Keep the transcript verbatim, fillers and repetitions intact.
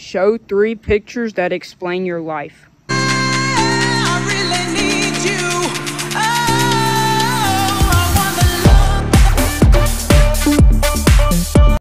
Show three pictures that explain your life. I really need you.